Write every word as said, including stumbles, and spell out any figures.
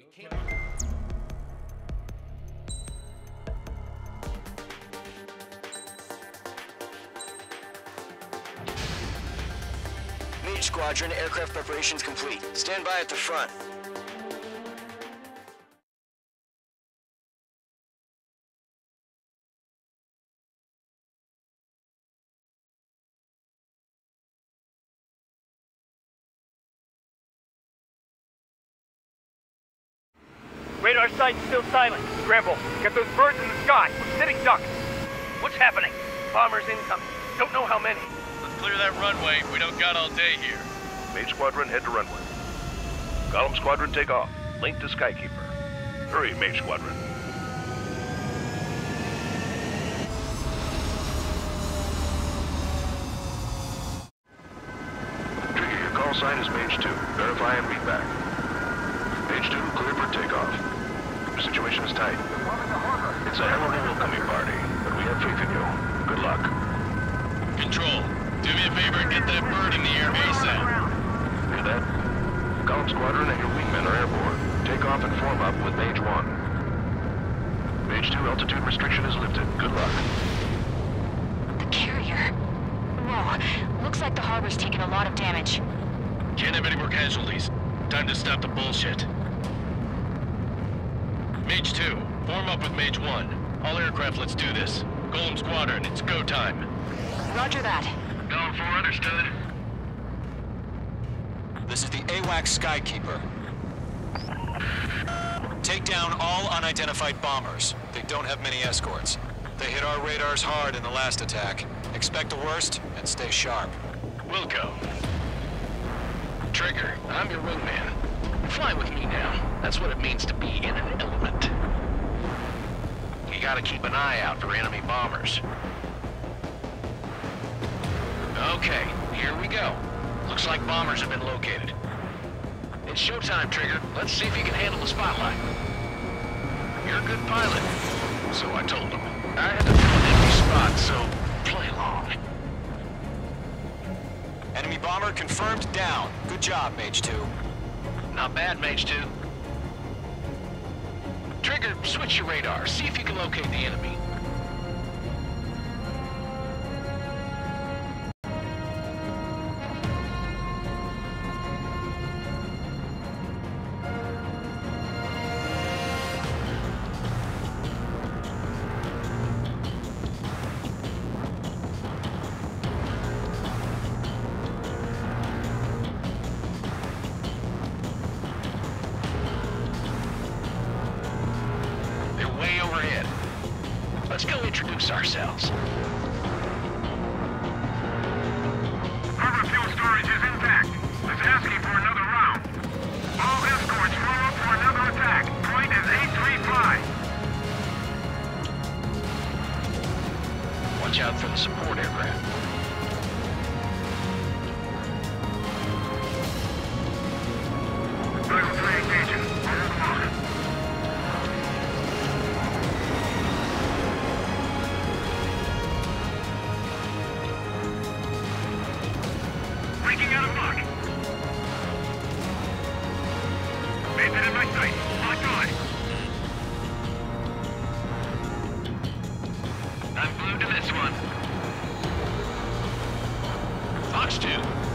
came. Mage Squadron, aircraft preparations complete. Stand by at the front. Radar site's still silent. Scramble. Get those birds in the sky. We're sitting ducks. What's happening? Bombers incoming. Don't know how many. Let's clear that runway. We don't got all day here. Mage Squadron, head to runway. Column Squadron, take off. Link to Skykeeper. Hurry, Mage Squadron. Trigger, your call sign is Mage two. Verify and read back. Mage two, clear for takeoff. The situation is tight. It's a hell of a welcoming party, but we have faith in you. Good luck. Control, do me a favor and get that bird in the air ASAP. Hear that? Column Squadron and your wingmen are airborne. Take off and form up with Mage one. Mage two, altitude restriction is lifted. Good luck. The carrier. Whoa, looks like the harbor's taken a lot of damage. Can't have any more casualties. Time to stop the bullshit. Mage two, form up with Mage one. All aircraft, let's do this. Golem Squadron, it's go time. Roger that. Going for understood. This is the AWACS Skykeeper. Take down all unidentified bombers. They don't have many escorts. They hit our radars hard in the last attack. Expect the worst and stay sharp. Wilco. Trigger, I'm your wingman. Fly with me now. That's what it means to be in an element. You gotta keep an eye out for enemy bombers. Okay, here we go. Looks like bombers have been located. It's showtime, Trigger. Let's see if you can handle the spotlight. You're a good pilot. So I told him. I had to fill an empty spot, so play along. Enemy bomber confirmed down. Good job, Mage two. Not bad, Mage two. Trigger, switch your radar. See if you can locate the enemy. Way overhead. Let's go introduce ourselves. Harbor fuel storage is intact. It's asking for another round. All escorts form up for another attack. Point is eight three five. Watch out for the support aircraft. Level three engaging. Hold on. Breaking out of luck. Maintain in my sight. Locked on. I'm glued to this one. Fox two,